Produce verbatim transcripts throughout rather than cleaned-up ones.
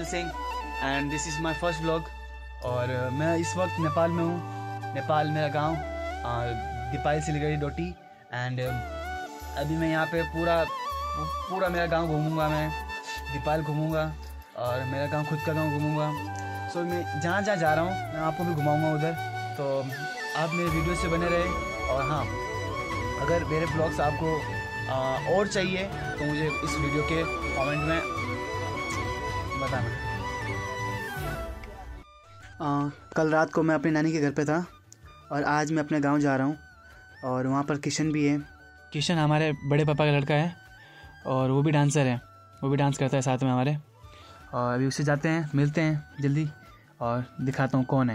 Sunil Singh and this is my first vlog. और मैं इस वक्त नेपाल में हूँ। नेपाल मेरा गांव दीपाल सिलीगुड़ी डोटी। एंड अभी मैं यहाँ पे पूरा पूरा मेरा गांव घूमूंगा। मैं दीपाल घूमूंगा और मेरा गांव खुद का गांव घूमूंगा। सो so, मैं जहाँ जहाँ जा रहा हूँ मैं आपको भी घुमाऊंगा उधर। तो आप मेरे वीडियो से बने रहे। और हाँ, अगर मेरे ब्लॉग्स आपको आ, और चाहिए तो मुझे इस वीडियो के कमेंट में बताना। आ, कल रात को मैं अपनी नानी के घर पे था और आज मैं अपने गांव जा रहा हूँ। और वहाँ पर किशन भी है। किशन हमारे बड़े पापा का लड़का है और वो भी डांसर है, वो भी डांस करता है साथ में हमारे। और अभी उससे जाते हैं, मिलते हैं जल्दी और दिखाता हूँ कौन है।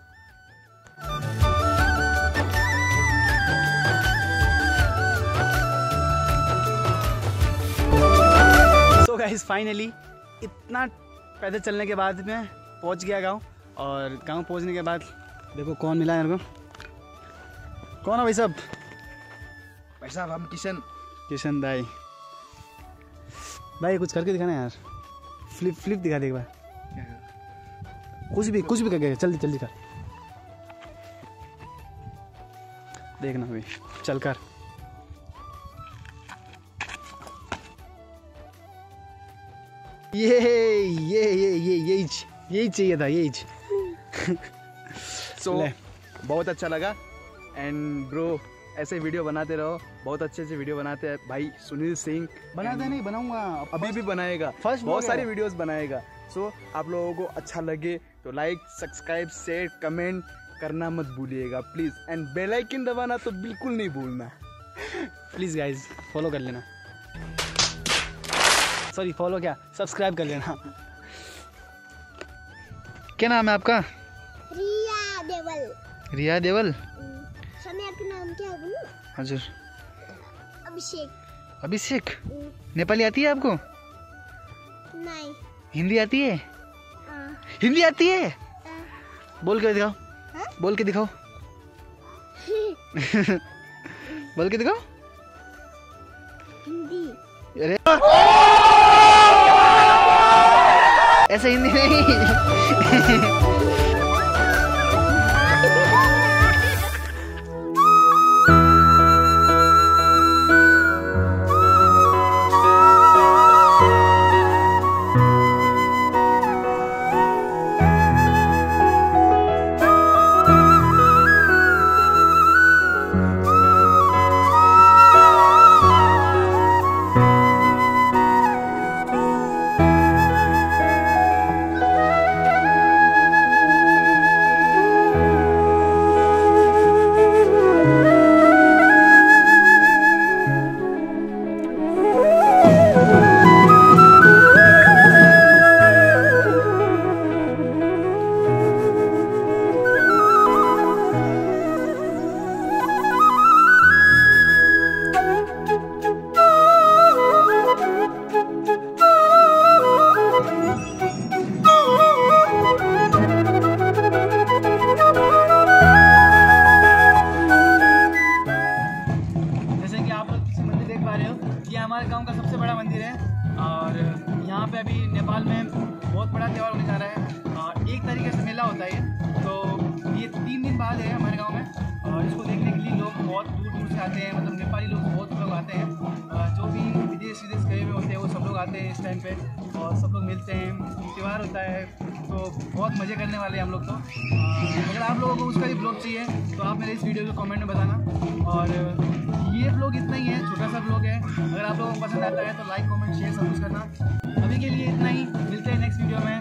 सो गाइस फाइनली इतना पैदल चलने के बाद मैं पहुंच गया गांव। और गांव पहुंचने के बाद देखो कौन मिला है मेरे को। कौन है भाई साहब? भाई साहब हम किशन किशन भाई। भाई कुछ करके दिखाना यार। फ्लिप फ्लिप दिखा दे एक बार। कुछ भी कुछ भी करके जल्दी जल्दी कर देखना भाई, चल कर। ये ये ये ये यही यही चाहिए था, यही। सो so, बहुत अच्छा लगा। एंड ब्रो ऐसे वीडियो बनाते रहो, बहुत अच्छे से वीडियो बनाते हैं भाई सुनील सिंह। बनाते नहीं, बनाऊंगा अभी भी बनाएगा, फर्स्ट बहुत सारी वीडियोस बनाएगा। सो so, आप लोगों को अच्छा लगे तो लाइक सब्सक्राइब शेयर कमेंट करना मत भूलिएगा प्लीज़। एंड बेल आइकन दबाना तो बिल्कुल नहीं भूलना प्लीज़ गाइज, फॉलो कर लेना। सॉरी फॉलो क्या, सब्सक्राइब कर लेना। क्या नाम है आपका? रिया देवल। रिया देवल। समय आपका नाम क्या है? हजुर अभिषेक। अभिषेक। नेपाली आती है आपको? नहीं। हिंदी आती है? आ, हिंदी आती है? आ, बोल के दिखाओ। हा? बोल के दिखाओ। बोल के दिखाओ। हिंदी। अरे ऐसे हिंदी नहीं। हमारे गांव का सबसे बड़ा मंदिर है। और यहाँ पे अभी नेपाल में बहुत बड़ा त्यौहार होने जा रहा है। एक तरीके से मेला होता है, तो ये तीन दिन बाद है हमारे गांव में। और इसको देखने के लिए लोग बहुत दूर दूर से आते हैं, मतलब नेपाली लोग बहुत लोग आते हैं। जो भी विदेश विदेश गए हुए होते हैं वो सब लोग आते हैं इस टाइम पे और सब लोग मिलते हैं, त्यौहार होता है, तो बहुत मज़े करने वाले हैं हम लोग। तो अगर आप लोगों को उसका भी ब्लॉग चाहिए तो आप मेरे इस वीडियो को कमेंट में बताना। और ये ब्लॉग इतना ही है, छोटा सा ब्लॉग है। अगर आप लोगों को पसंद आता है तो लाइक कमेंट शेयर सब कुछ करना। अभी के लिए इतना ही, मिलते हैं नेक्स्ट वीडियो में।